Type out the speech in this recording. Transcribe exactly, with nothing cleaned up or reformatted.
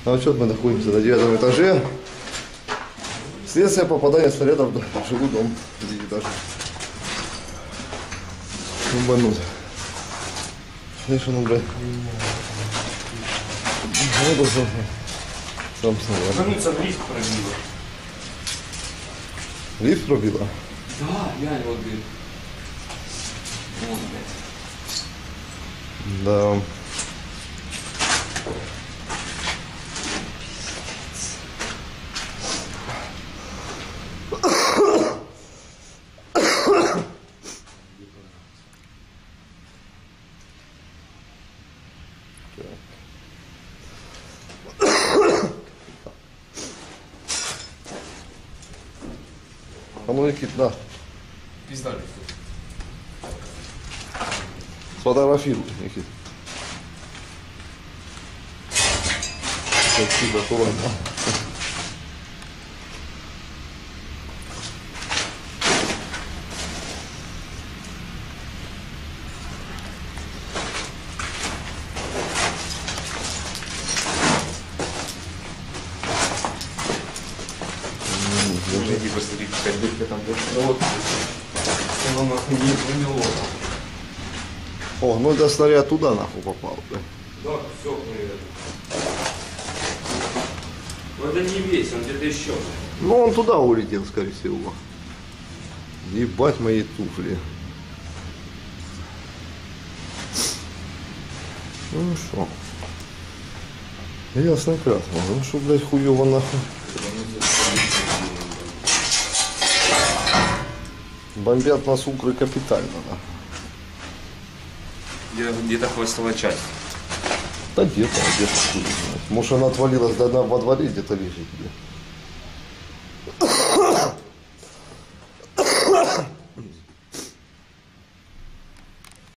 А что мы находимся на девятом этаже? Следствие попадания снарядов в жилой дом. Девятиэтажный. Бомбанут. Слышь, ну, блядь. Вот он сам. Сам снаряд. Вернуться в лифт пробило. Лифт пробило? Да, реально вот дым. Вот, блядь. Да. А ну, Никит, на. Пизда. Сфотографируй, Никит. Спасибо, аккуратно. Иди посмотри, какая дырка там. Вот. Оно нахуй не вымело. О, ну это снаряд туда нахуй попал, да? Да, все, наверное. Но это не весь, он где-то еще. Ну он туда улетел, скорее всего. Ебать мои туфли. Ну что? Ясно и красно. Ну что, блядь, хуёво нахуй. Бомбят нас укры капитально, да. Где-то хвостовая часть. Да где-то, где-то. Может она отвалилась, да, она во дворе где-то лежит. Где.